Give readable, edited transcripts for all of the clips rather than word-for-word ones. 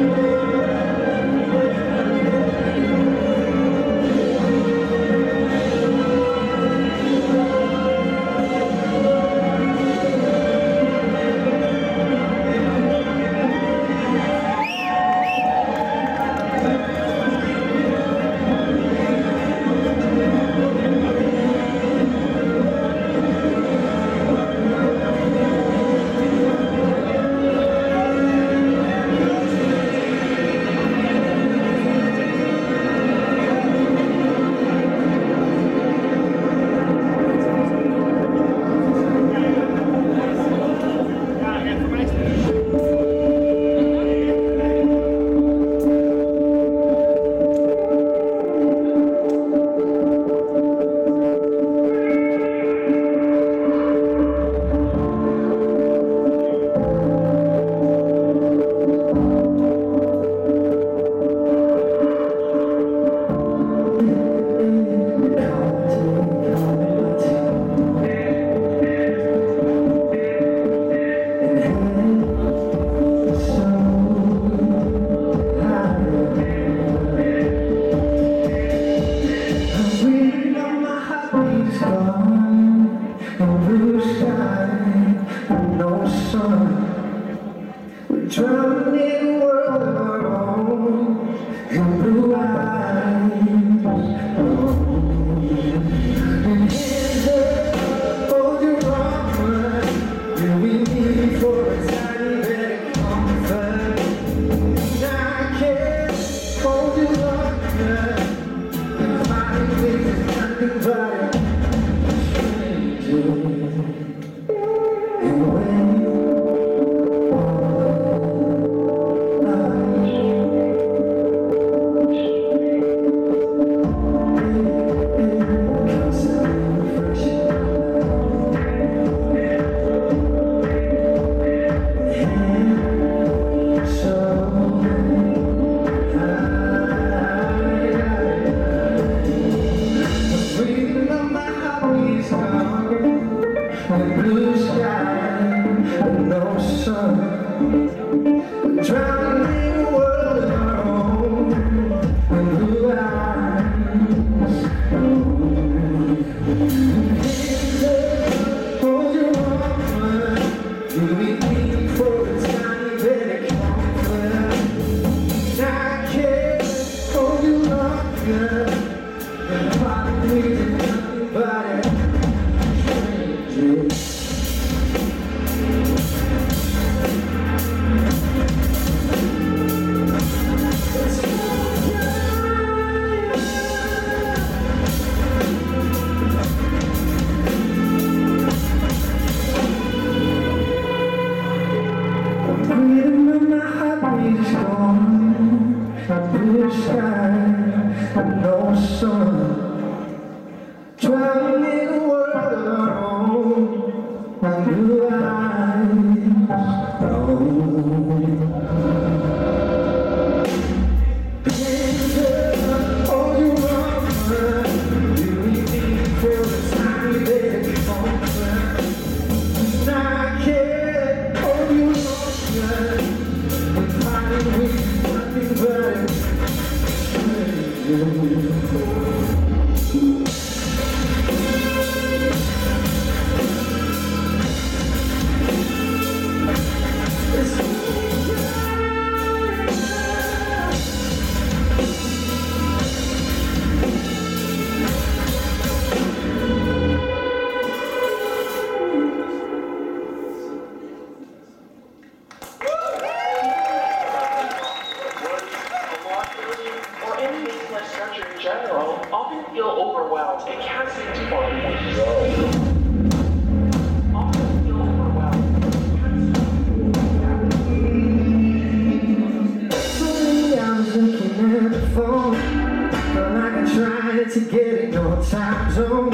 To get in your time zone,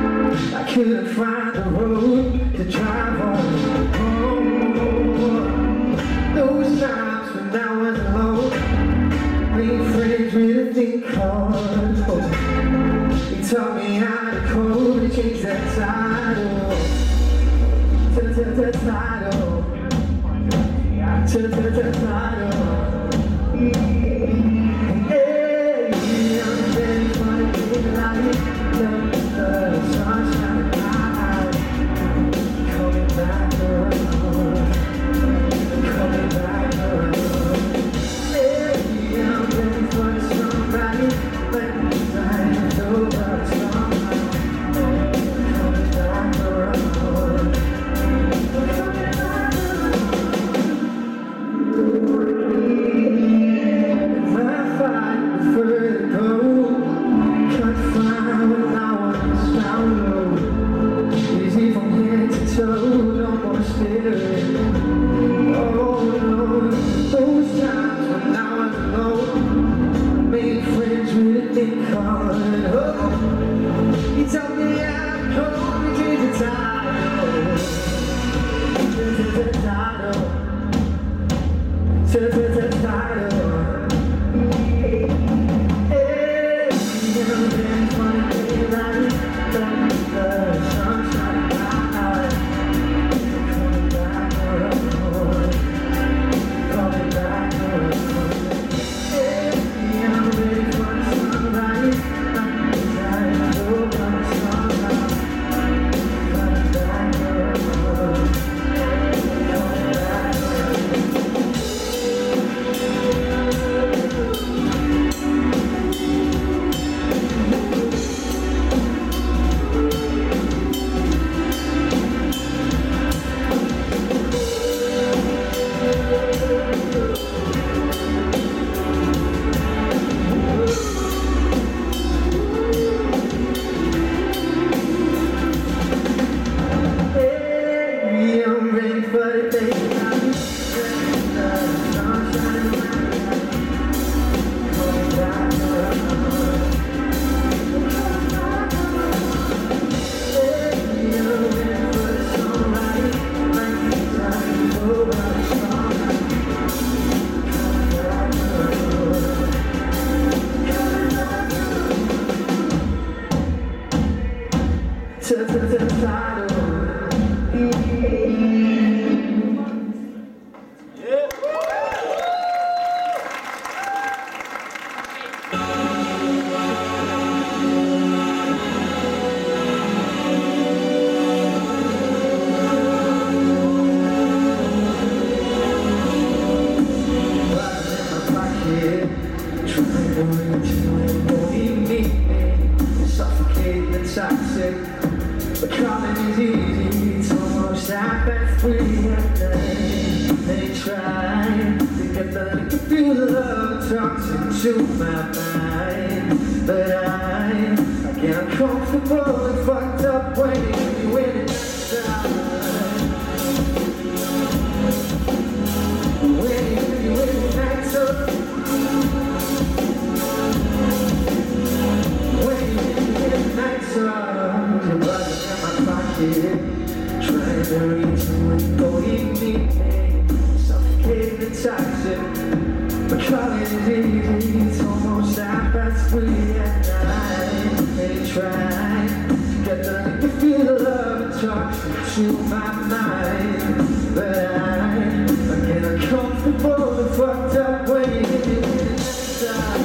I couldn't find the road to drive on home. Those times when I was alone, made friends with a thing called hope. He taught me how to code and change that title to the title. to reach you and won't even meet me. Suffocating and toxic, but calling is easy. It's almost 3:30 at night. They try to get the liquor through the love toxin to my mind, but I get uncomfortable and fucked up waiting you in it inside. Waiting you in the night up. Your body's in my pocket, trying to reach you and go eat me. Suffocating and toxic, but calling is easy. It's almost 3:30 at night. They try to get the liquor, feel the love and toxin to my mind, but I get uncomfortable and fucked up when you hit me with the next time.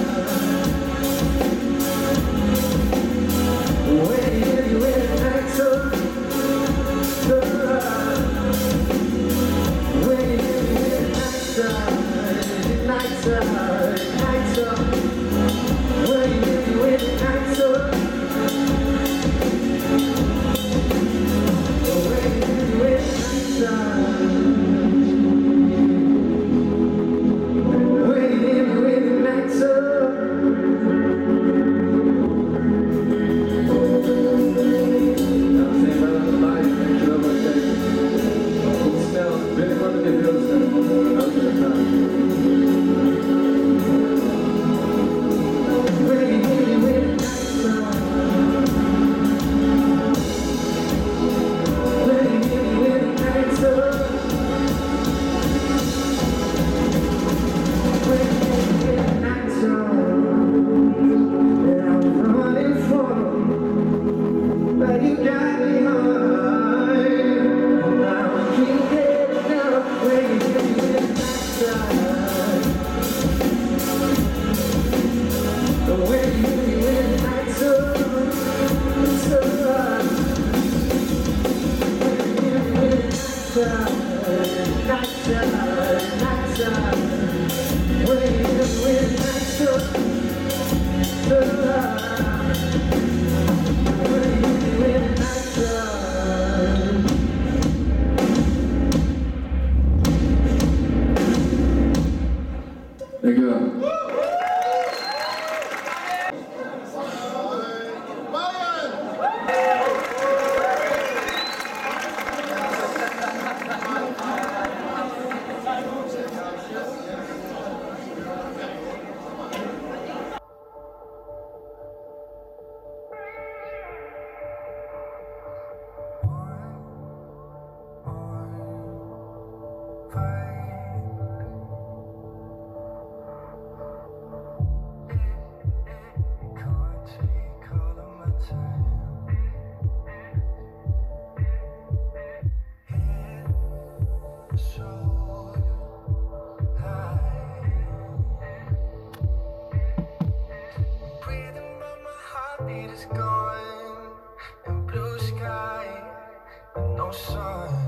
Gone and blue sky and no sun.